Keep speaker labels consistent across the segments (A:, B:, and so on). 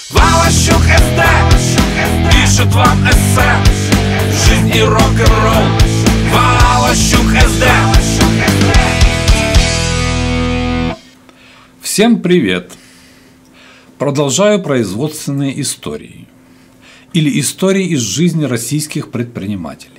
A: Валащук СД пишет вам эссе. Жизнь и рок-н-ролл. Валащук СД.
B: Всем привет! Продолжаю производственные истории. Или истории из жизни российских предпринимателей.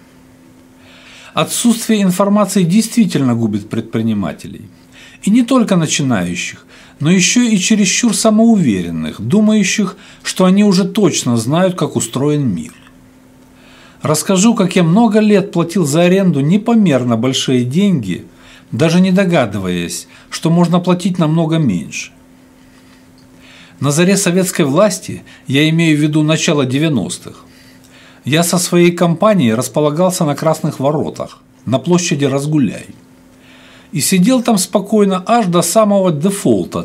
B: Отсутствие информации действительно губит предпринимателей. И не только начинающих, но еще и чересчур самоуверенных, думающих, что они уже точно знают, как устроен мир. Расскажу, как я много лет платил за аренду непомерно большие деньги, даже не догадываясь, что можно платить намного меньше. На заре советской власти, я имею в виду начало 90-х, я со своей компанией располагался на Красных Воротах, на площади Разгуляй. И сидел там спокойно аж до самого дефолта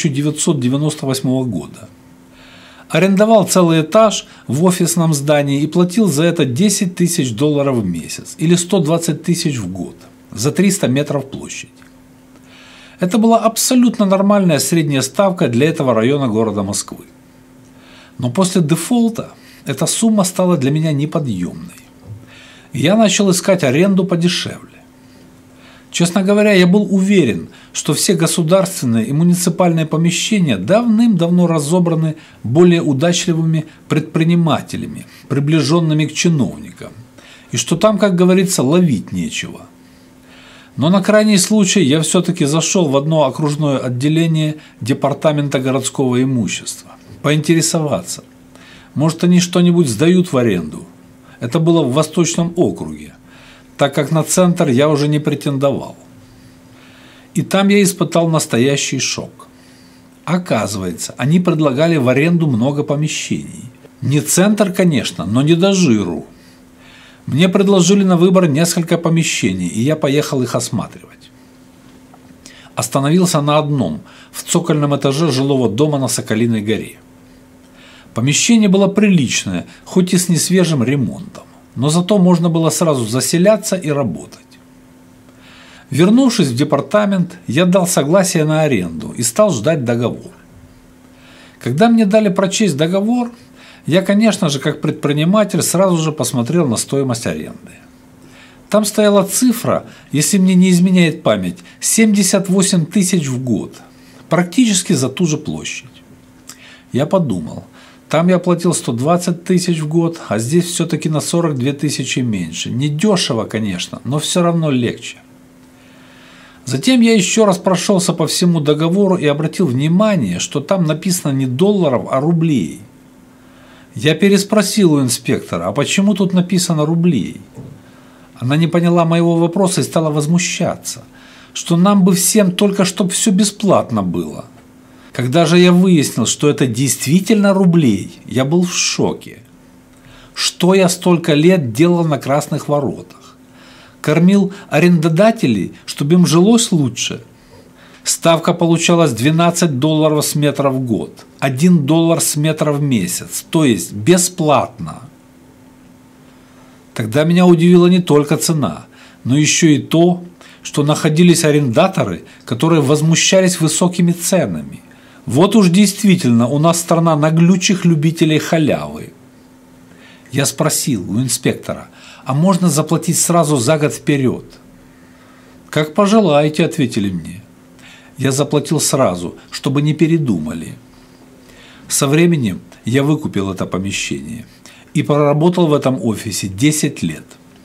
B: 1998 года. Арендовал целый этаж в офисном здании и платил за это $10 тысяч в месяц или 120 тысяч в год за 300 метров площади. Это была абсолютно нормальная средняя ставка для этого района города Москвы. Но после дефолта эта сумма стала для меня неподъемной. Я начал искать аренду подешевле. Честно говоря, я был уверен, что все государственные и муниципальные помещения давным-давно разобраны более удачливыми предпринимателями, приближенными к чиновникам, и что там, как говорится, ловить нечего. Но на крайний случай я все-таки зашел в одно окружное отделение Департамента городского имущества, поинтересоваться, может, они что-нибудь сдают в аренду. Это было в Восточном округе, так как на центр я уже не претендовал. И там я испытал настоящий шок. Оказывается, они предлагали в аренду много помещений. Не центр, конечно, но не до жиру. Мне предложили на выбор несколько помещений, и я поехал их осматривать. Остановился на одном, в цокольном этаже жилого дома на Соколиной горе. Помещение было приличное, хоть и с несвежим ремонтом, но зато можно было сразу заселяться и работать. Вернувшись в департамент, я дал согласие на аренду и стал ждать договор. Когда мне дали прочесть договор, я, конечно же, как предприниматель, сразу же посмотрел на стоимость аренды. Там стояла цифра, если мне не изменяет память, 78 тысяч в год, практически за ту же площадь. Я подумал, там я платил 120 тысяч в год, а здесь все-таки на 42 тысячи меньше. Недешево, конечно, но все равно легче. Затем я еще раз прошелся по всему договору и обратил внимание, что там написано не долларов, а рублей. Я переспросил у инспектора, а почему тут написано рублей? Она не поняла моего вопроса и стала возмущаться, что нам бы всем только чтоб все бесплатно было. Когда же я выяснил, что это действительно рублей, я был в шоке. Что я столько лет делал на Красных Воротах? Кормил арендодателей, чтобы им жилось лучше? Ставка получалась $12 с метра в год, $1 с метра в месяц, то есть бесплатно. Тогда меня удивила не только цена, но еще и то, что находились арендаторы, которые возмущались высокими ценами. Вот уж действительно у нас страна наглючих любителей халявы. Я спросил у инспектора, а можно заплатить сразу за год вперед? Как пожелаете, ответили мне. Я заплатил сразу, чтобы не передумали. Со временем я выкупил это помещение и проработал в этом офисе 10 лет.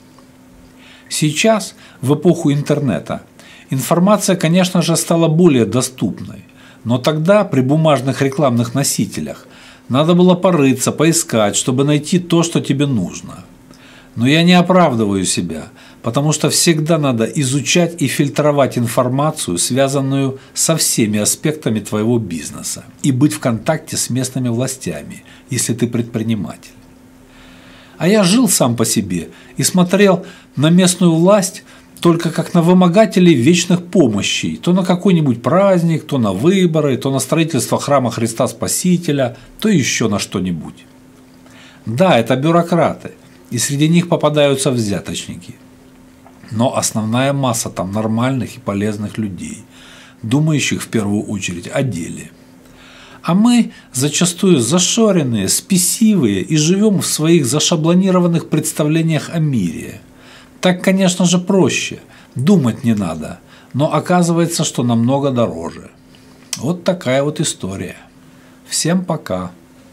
B: Сейчас, в эпоху интернета, информация, конечно же, стала более доступной, но тогда при бумажных рекламных носителях надо было порыться, поискать, чтобы найти то, что тебе нужно. Но я не оправдываю себя, потому что всегда надо изучать и фильтровать информацию, связанную со всеми аспектами твоего бизнеса, и быть в контакте с местными властями, если ты предприниматель. А я жил сам по себе и смотрел на местную власть только как на вымогателей вечных помощей, то на какой-нибудь праздник, то на выборы, то на строительство храма Христа Спасителя, то еще на что-нибудь. Да, это бюрократы, и среди них попадаются взяточники. Но основная масса там нормальных и полезных людей, думающих в первую очередь о деле. А мы зачастую зашоренные, спесивые и живем в своих зашаблонированных представлениях о мире. Так, конечно же, проще, думать не надо, но оказывается, что намного дороже. Вот такая вот история. Всем пока.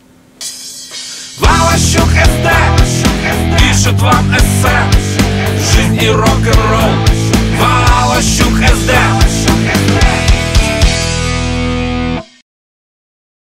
A: Валащук СД пишет вам эссе «Жизнь и рок-н-ролл». Валащук СД